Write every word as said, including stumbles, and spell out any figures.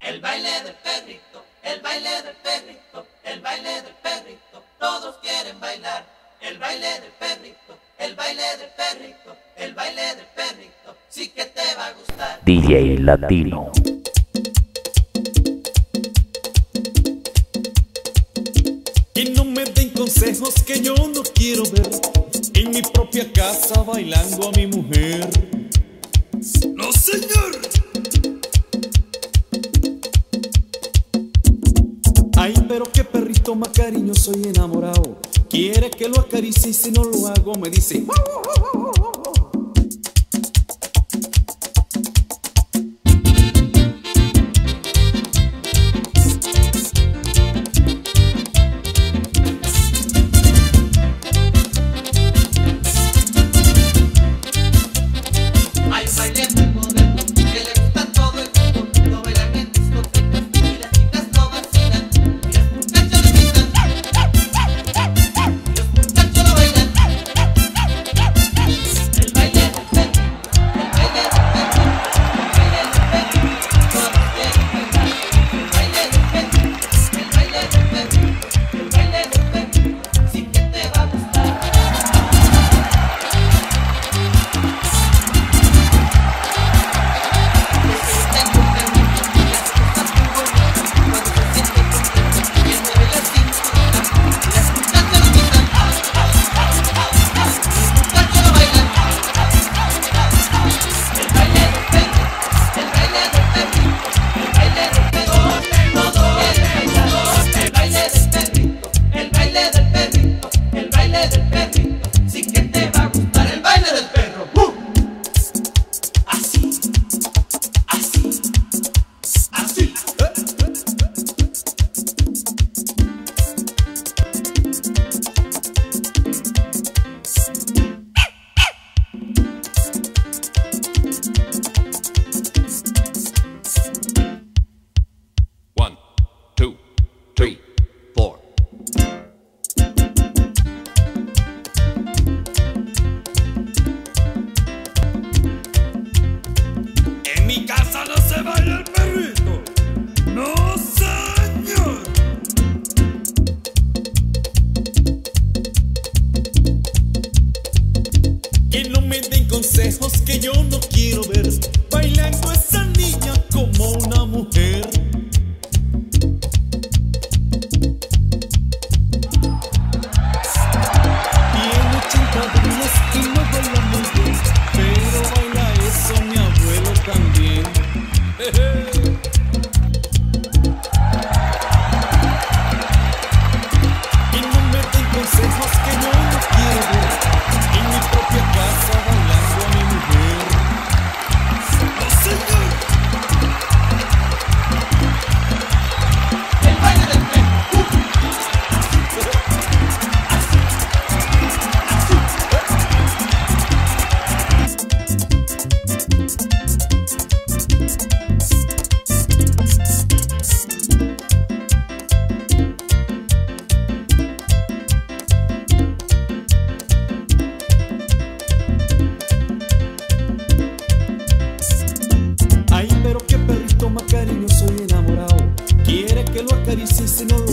El baile del perrito, el baile del perrito, el baile del perrito, todos quieren bailar. El baile del perrito, el baile del perrito, el baile del perrito, sí que te va a gustar. D J Latino. Que no me den consejos que yo no quiero ver en mi propia casa bailando a mi mujer. ¡No, señor! Ay, pero qué perrito más cariñoso y enamorado. Quiere que lo acaricie y si no lo hago me dice ¡wow, wow, wow, wow! Consejos que yo no quiero ver bailando esa niña como una mujer. Tiene ochenta días y no baila muy bien, pero baila eso mi abuelo también. Y no me den consejos que yo no quiero ver en mi propia casa bailando a mi mujer. ¡No, señor! El baile del perro. Ay, pero qué perrito más cariñoso y enamorado. Quiere que lo acaricie y si no lo